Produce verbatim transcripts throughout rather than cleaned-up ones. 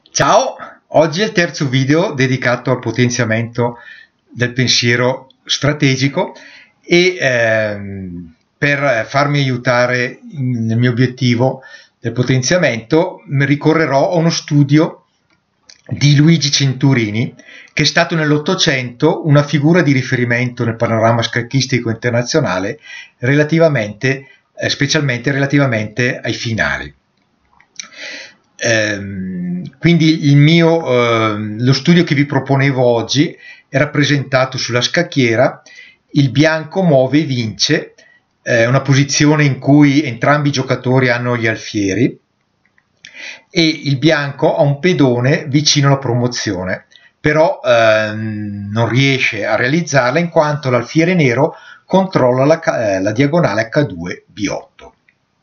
Ciao, oggi è il terzo video dedicato al potenziamento del pensiero strategico e ehm, per farmi aiutare nel mio obiettivo del potenziamento ricorrerò a uno studio di Luigi Centurini, che è stato nell'Ottocento una figura di riferimento nel panorama scacchistico internazionale relativamente, eh, specialmente relativamente ai finali. Ehm, quindi il mio, eh, lo studio che vi proponevo oggi è rappresentato sulla scacchiera. Il bianco muove e vince, è una posizione in cui entrambi i giocatori hanno gli alfieri e il bianco ha un pedone vicino alla promozione, però ehm, non riesce a realizzarla in quanto l'alfiere nero controlla la, eh, la diagonale acca due bi otto.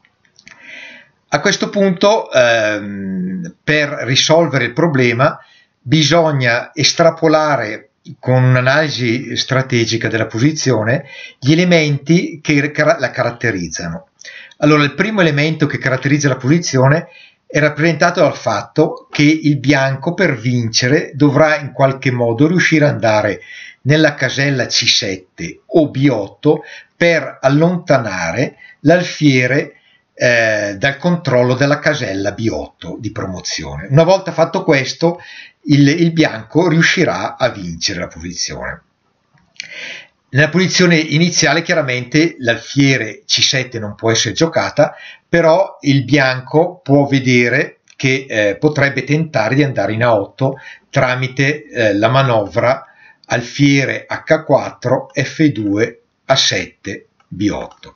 A questo punto, ehm, per risolvere il problema, bisogna estrapolare con un'analisi strategica della posizione gli elementi che la caratterizzano. Allora, il primo elemento che caratterizza la posizione è rappresentato dal fatto che il bianco, per vincere, dovrà in qualche modo riuscire ad andare nella casella ci sette o bi otto per allontanare l'alfiere Eh, dal controllo della casella bi otto di promozione. Una volta fatto questo, il, il bianco riuscirà a vincere la posizione. Nella posizione iniziale chiaramente l'alfiere ci sette non può essere giocata, però il bianco può vedere che eh, potrebbe tentare di andare in a otto tramite eh, la manovra alfiere acca quattro effe due a sette bi otto.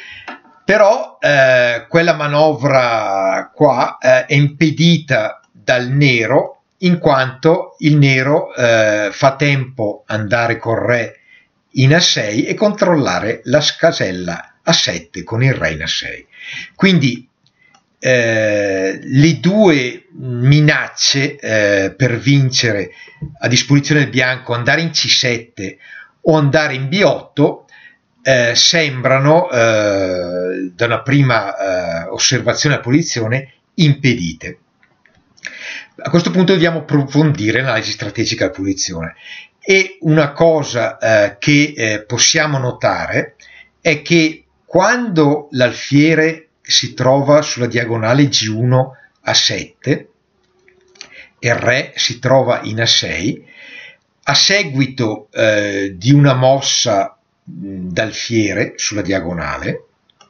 Però eh, quella manovra qua eh, è impedita dal nero, in quanto il nero eh, fa tempo andare col re in a sei e controllare la casella a sette con il re in a sei. Quindi eh, le due minacce eh, per vincere a disposizione del bianco, andare in ci sette o andare in bi otto, Eh, sembrano eh, da una prima eh, osservazione della posizione impedite. A questo punto dobbiamo approfondire l'analisi strategica della posizione e una cosa eh, che eh, possiamo notare è che quando l'alfiere si trova sulla diagonale gi uno a sette e il re si trova in a sei, a seguito eh, di una mossa d'alfiere sulla diagonale,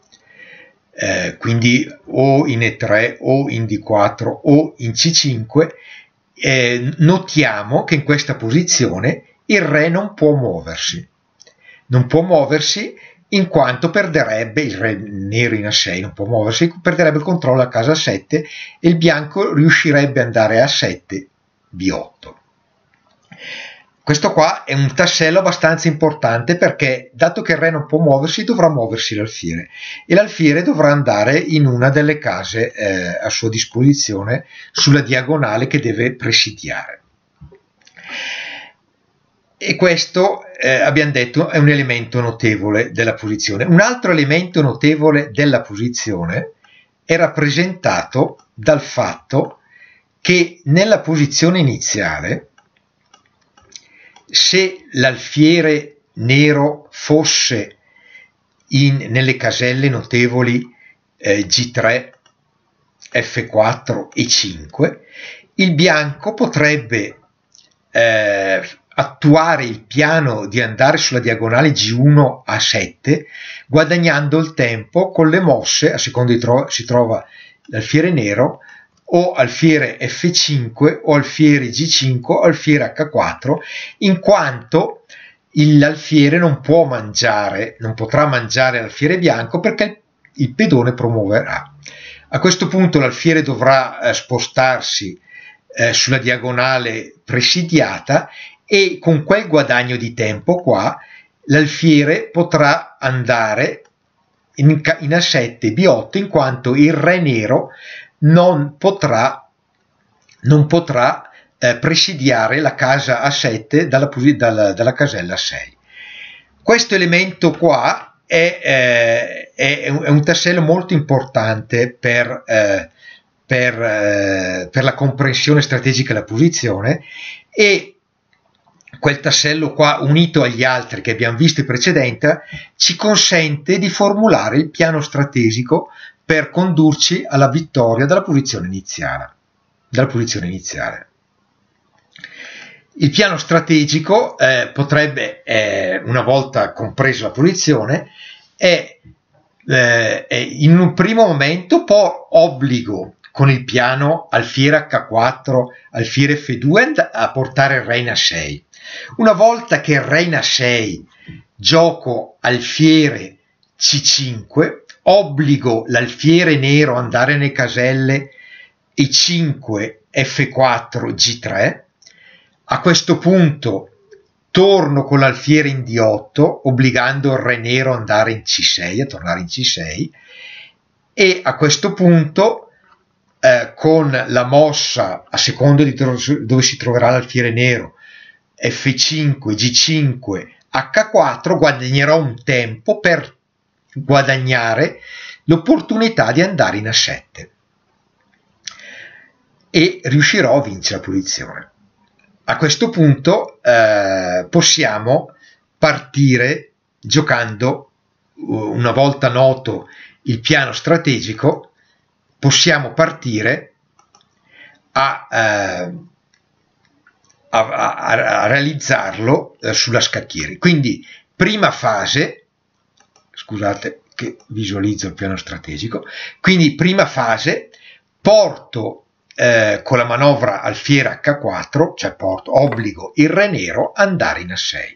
eh, quindi o in e tre o in di quattro o in ci cinque, eh, notiamo che in questa posizione il re non può muoversi, non può muoversi in quanto perderebbe, il re nero in a sei non può muoversi, perderebbe il controllo a casa sette e il bianco riuscirebbe ad andare a sette bi otto. Questo qua è un tassello abbastanza importante perché, dato che il re non può muoversi, dovrà muoversi l'alfiere e l'alfiere dovrà andare in una delle case eh, a sua disposizione sulla diagonale che deve presidiare. E questo, eh, abbiamo detto, è un elemento notevole della posizione. Un altro elemento notevole della posizione è rappresentato dal fatto che nella posizione iniziale, se l'alfiere nero fosse in, nelle caselle notevoli eh, gi tre, effe quattro e cinque, il bianco potrebbe eh, attuare il piano di andare sulla diagonale gi uno a sette, guadagnando il tempo con le mosse, a seconda di tro si trova l'alfiere nero, o alfiere effe cinque o alfiere gi cinque o alfiere acca quattro, in quanto l'alfiere non può mangiare, non potrà mangiare l'alfiere bianco perché il pedone promuoverà. A questo punto l'alfiere dovrà eh, spostarsi eh, sulla diagonale presidiata e con quel guadagno di tempo qua l'alfiere potrà andare in, in a sette bi otto, in quanto il re nero non potrà, non potrà eh, presidiare la casa a sette dalla, dalla, dalla casella a sei. Questo elemento qua è, eh, è, è un tassello molto importante per, eh, per, eh, per la comprensione strategica della posizione, e quel tassello qua, unito agli altri che abbiamo visto in precedenza, ci consente di formulare il piano strategico per condurci alla vittoria dalla posizione iniziale. Dalla posizione iniziale. Il piano strategico eh, potrebbe, eh, una volta compresa la posizione, è, eh, è in un primo momento poi obbligo con il piano alfiere acca quattro, alfiere effe due a portare il re in a sei. Una volta che il re in a sei gioco alfiere ci cinque, obbligo l'alfiere nero ad andare nelle caselle e cinque effe quattro gi tre. A questo punto torno con l'alfiere in di otto, obbligando il re nero ad andare in ci sei, a tornare in ci sei, e a questo punto eh, con la mossa, a seconda di dove si troverà l'alfiere nero, effe cinque, gi cinque, acca quattro, guadagnerò un tempo per guadagnare l'opportunità di andare in a sette e riuscirò a vincere la posizione. A questo punto eh, possiamo partire giocando, una volta noto il piano strategico, possiamo partire a, eh, a, a, a realizzarlo eh, sulla scacchiera. Quindi prima fase, scusate che visualizzo il piano strategico, quindi prima fase porto Eh, con la manovra alfiere acca quattro, cioè porto, obbligo il re nero ad andare in a sei.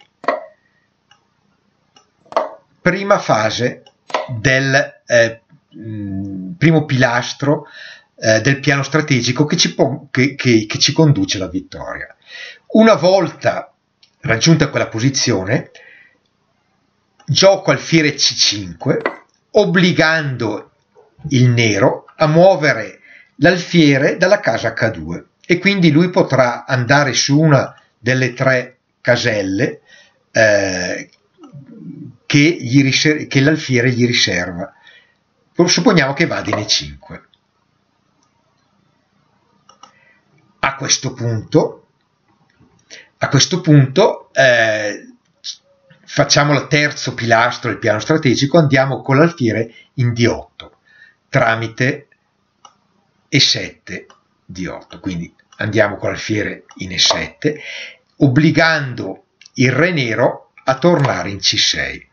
Prima fase del eh, mh, primo pilastro eh, del piano strategico che ci, che, che, che ci conduce alla vittoria. Una volta raggiunta quella posizione, gioco alfiere ci cinque, obbligando il nero a muovere l'alfiere dalla casa acca due, e quindi lui potrà andare su una delle tre caselle eh, che, gli che l'alfiere gli riserva. Supponiamo che vada in e cinque. A questo punto, a questo punto eh, facciamo il terzo pilastro del piano strategico, andiamo con l'alfiere in di otto tramite e sette di otto, quindi andiamo con l'alfiere in e sette, obbligando il re nero a tornare in ci sei.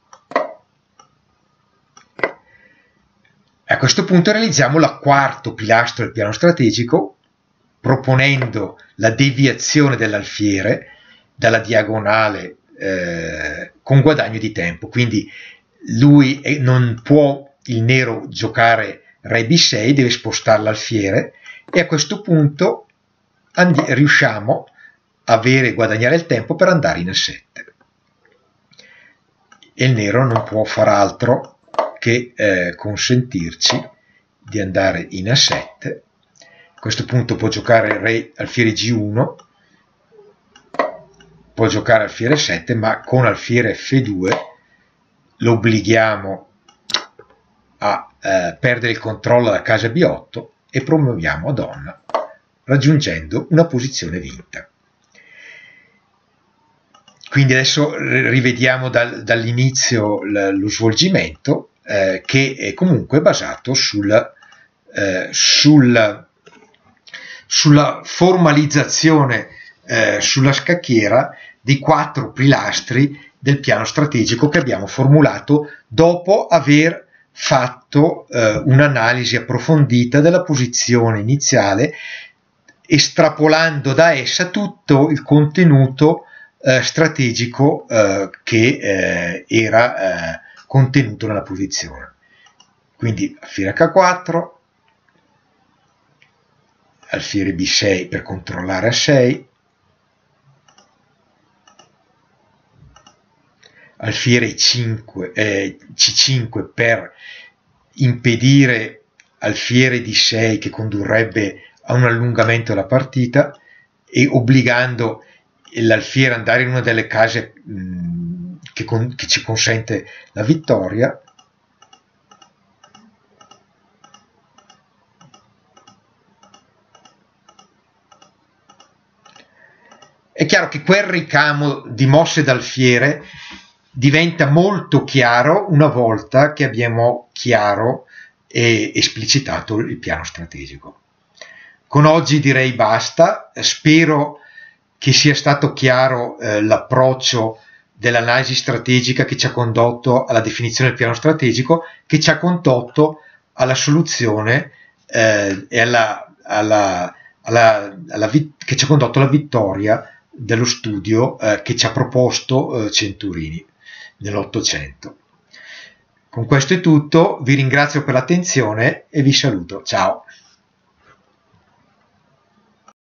A questo punto realizziamo il quarto pilastro del piano strategico, proponendo la deviazione dell'alfiere dalla diagonale eh, con guadagno di tempo. Quindi lui non può, il nero, giocare re bi sei, deve spostare l'alfiere, e a questo punto riusciamo a avere, guadagnare il tempo per andare in a sette. E il nero non può far altro che eh, consentirci di andare in a sette. A questo punto può giocare re alfiere gi uno, può giocare alfiere sette, ma con alfiere effe due lo obblighiamo a eh, perdere il controllo della casa bi otto e promuoviamo a donna, raggiungendo una posizione vinta. Quindi adesso rivediamo dal, dall'inizio lo svolgimento eh, che è comunque basato sul, eh, sul, sulla formalizzazione eh, sulla scacchiera dei quattro pilastri del piano strategico che abbiamo formulato dopo aver fatto eh, un'analisi approfondita della posizione iniziale, estrapolando da essa tutto il contenuto eh, strategico eh, che eh, era eh, contenuto nella posizione. Quindi alfiere acca quattro, alfiere bi sei per controllare a sei, alfiere cinque, eh, ci cinque per impedire alfiere di sei che condurrebbe a un allungamento della partita, e obbligando l'alfiere ad andare in una delle case mh, che, con, che ci consente la vittoria, è chiaro che quel ricamo di mosse d'alfiere diventa molto chiaro una volta che abbiamo chiaro e esplicitato il piano strategico. Con oggi direi basta, spero che sia stato chiaro eh, l'approccio dell'analisi strategica che ci ha condotto alla definizione del piano strategico, che ci ha condotto alla soluzione eh, e alla, alla, alla, alla che ci ha condotto alla vittoria dello studio eh, che ci ha proposto eh, Centurini nell'Ottocento. Con questo è tutto, vi ringrazio per l'attenzione e vi saluto. Ciao!